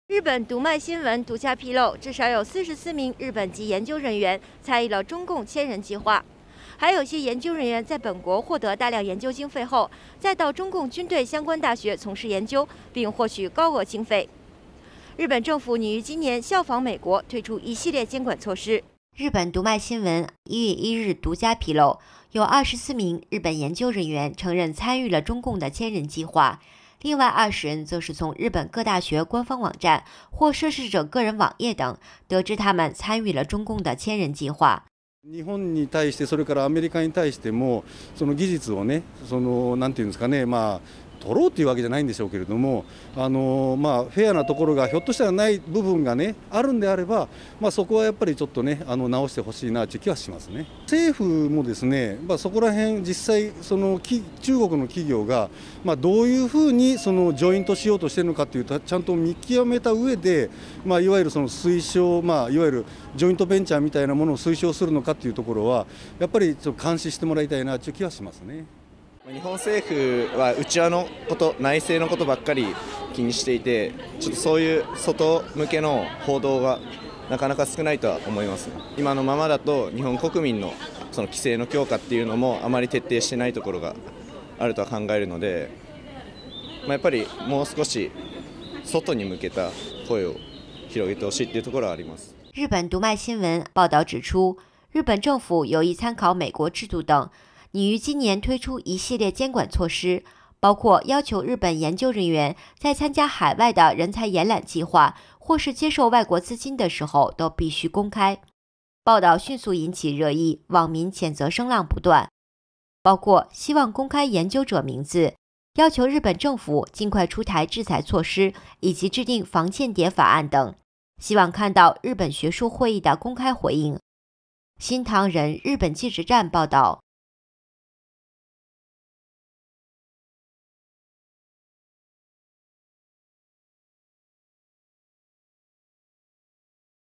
日本读卖新闻独家披露，至少有44名日本籍研究人员参与了中共千人计划，还有些研究人员在本国获得大量研究经费后，再到中共军队相关大学从事研究，并获取高额经费。日本政府拟于今年效仿美国，推出一系列监管措施。日本读卖新闻1月1日独家披露，有24名日本研究人员承认参与了中共的千人计划。另外20人则是从日本各大学官方网站或涉事者个人网页等得知他们参与了中共的千人计划。 日本に対して、それからアメリカに対しても、その技術をね、なんていうんですかね、取ろうというわけじゃないんでしょうけれども、フェアなところがひょっとしたらない部分がねあるんであれば、そこはやっぱりちょっとね直してほしいなという気はしますね。政府もですね、そこら辺実際中国の企業がどういうふうにジョイントしようとしているのかというと、ちゃんと見極めた上で、いわゆる推奨、いわゆるジョイントベンチャーみたいなものを推奨するのかというところはやっぱりちょっと監視してもらいたいなという気はしますね。 日本政府は内輪のこと、内政のことばっかり気にしていて、ちょっとそういう外向けの報道がなかなか少ないとは思います。今のままだと日本国民のその規制の強化っていうのもあまり徹底してないところがあるとは考えるので、やっぱりもう少し外に向けた声を広げてほしいっていうところはあります。 日本读卖新闻报道指出，日本政府有意参考美国制度等，拟于今年推出一系列监管措施，包括要求日本研究人员在参加海外的人才延揽计划或是接受外国资金的时候都必须公开。报道迅速引起热议，网民谴责声浪不断，包括希望公开研究者名字，要求日本政府尽快出台制裁措施，以及制定防间谍法案等，希望看到日本学术会议的公开回应。新唐人日本记者站报道。